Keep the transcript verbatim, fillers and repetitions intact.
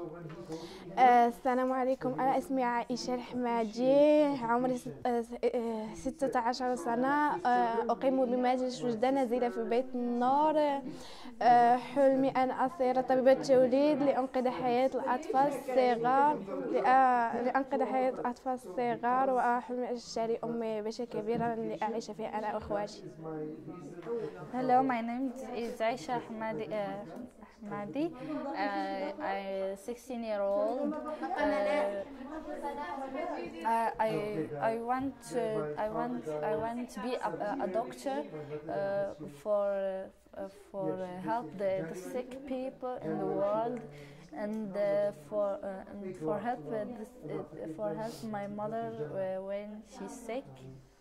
آه، السلام عليكم. أنا اسمي عائشة الحمادي، عمري ست- آه، س- آه، ستة عشر سنة. آه، أقيم بمجلس وجدة نزيلة في بيت النور. آه، حلمي أن أصير طبيبة توليد لأنقذ حياة الأطفال الصغار، لأ- لأنقذ حياة الأطفال الصغار. وحلمي أشتري أمي بيت كبيرا لأعيش فيه أنا وأخواتي. Hello, my name is Aisha Ahmadi. Uh, Ahmadi. Uh, I'm sixteen year old. Uh, I, I I want to, I want I want to be a, a doctor uh, for uh, for uh, help the, the sick people in the world, and uh, for uh, and for help uh, this, uh, for help my mother uh, when she's sick.